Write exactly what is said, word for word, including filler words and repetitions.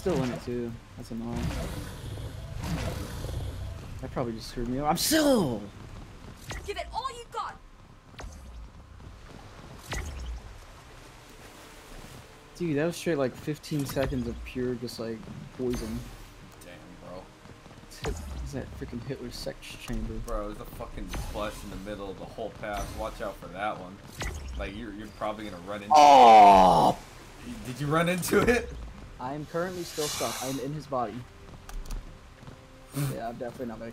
still in it too. That's annoying. That probably just screwed me up. I'm still. Give it all you got. Dude, that was straight like fifteen seconds of pure just like poison. Damn, bro. Is that freaking Hitler's sex chamber? Bro, there's a fucking flush in the middle of the whole path. Watch out for that one. Like you're you're probably gonna run into. Oh! It. Did you run into it? I am currently still stuck. I'm in his body. Yeah, I'm definitely not making